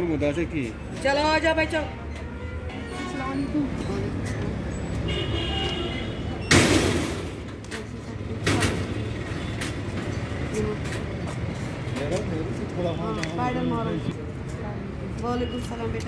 मुदासे की। चलो आ जाओ भाई चलो। वालेकुम सलाम बेटा।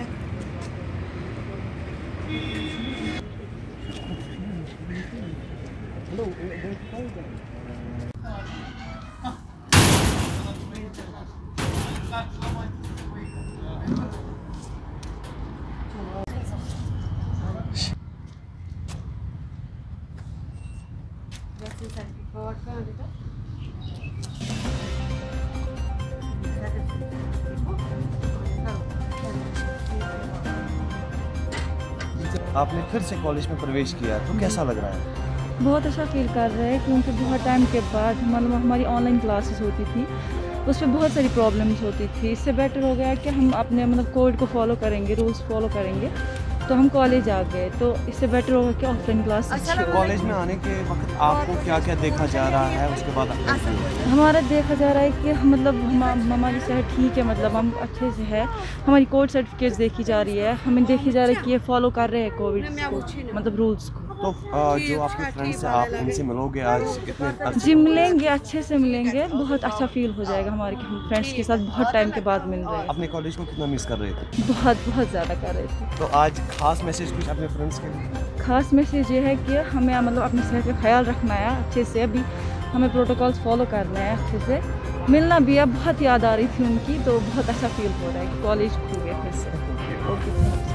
आपने फिर से कॉलेज में प्रवेश किया तो कैसा लग रहा है? बहुत अच्छा फील कर रहे हैं क्योंकि बहुत टाइम के बाद हमारी ऑनलाइन क्लासेस होती थी, उस पर बहुत सारी प्रॉब्लम्स होती थी। इससे बेटर हो गया कि हम अपने कोड को फॉलो करेंगे, रूल्स फॉलो करेंगे, तो हम कॉलेज आ गए। तो इससे बेटर होगा कि ऑफलाइन क्लास। कॉलेज में आने के वक्त आपको क्या क्या देखा जा रहा है, उसके बाद हमारा देखा जा रहा है कि हमारी सेहत ठीक है, हम अच्छे से है। हमारी कोड सर्टिफिकेट्स देखी जा रही है, हमें देखी जा रही है कि ये फॉलो कर रहे हैं कोविड रूल्स को। तो जो आपके फ्रेंड्स हैं आप उनसे मिलोगे आज कितने? जी मिलेंगे, अच्छे से मिलेंगे, बहुत अच्छा फील हो जाएगा हमारे कि हम फ्रेंड्स के साथ बहुत टाइम के बाद मिल रहे हैं। अपने कॉलेज को कितना मिस कर रहे थे? बहुत ज़्यादा कर रहे थे। तो आज खास मैसेज कुछ अपने फ्रेंड्स के लिए? खास मैसेज ये है कि हमें अपनी सेहत का ख्याल रखना है अच्छे से। अभी हमें प्रोटोकॉल्स फॉलो करना है अच्छे से। मिलना भी है, बहुत याद आ रही थी उनकी, तो बहुत अच्छा फील हो रहा है कि कॉलेज खुल गया फिर से। ओके।